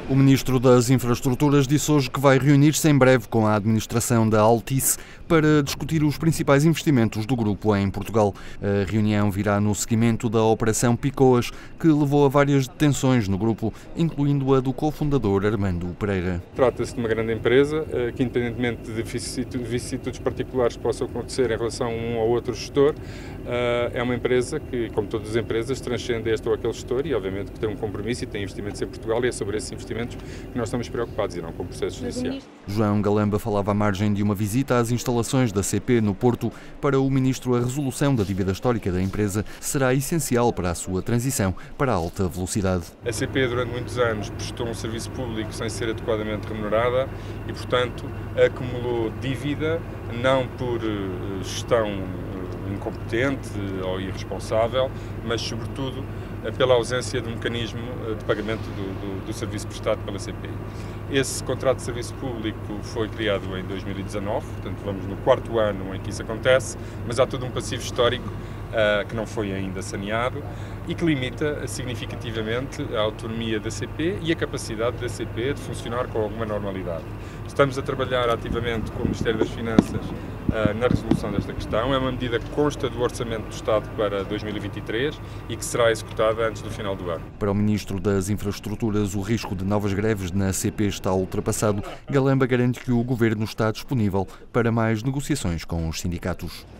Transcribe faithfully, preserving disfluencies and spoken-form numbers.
O Ministro das Infraestruturas disse hoje que vai reunir-se em breve com a administração da Altice para discutir os principais investimentos do grupo em Portugal. A reunião virá no seguimento da Operação Picoas, que levou a várias detenções no grupo, incluindo a do cofundador Armando Pereira. Trata-se de uma grande empresa que, independentemente de vicissitudes particulares que possam acontecer em relação a um ou outro gestor, é uma empresa que, como todas as empresas, transcende este ou aquele gestor e, obviamente, que tem um compromisso e tem investimentos em Portugal, e é sobre esses investimentos que nós estamos preocupados e não com processos judiciais. João Galamba falava à margem de uma visita às instalações da C P no Porto. Para o Ministro, a resolução da dívida histórica da empresa será essencial para a sua transição para a alta velocidade. A C P, durante muitos anos, prestou um serviço público sem ser adequadamente remunerada e, portanto, acumulou dívida, não por gestão incompetente ou irresponsável, mas, sobretudo, pela ausência de um mecanismo de pagamento do, do, do serviço prestado pela C P. Esse contrato de serviço público foi criado em dois mil e dezanove, portanto vamos no quarto ano em que isso acontece, mas há todo um passivo histórico uh, que não foi ainda saneado e que limita significativamente a autonomia da C P e a capacidade da C P de funcionar com alguma normalidade. Estamos a trabalhar ativamente com o Ministério das Finanças uh, na resolução desta questão. É uma medida que consta do Orçamento do Estado para dois mil e vinte e três e que será executada antes do final do ano. Para o Ministro das Infraestruturas, o risco de novas greves na C P está ultrapassado. Galamba garante que o Governo está disponível para mais negociações com os sindicatos.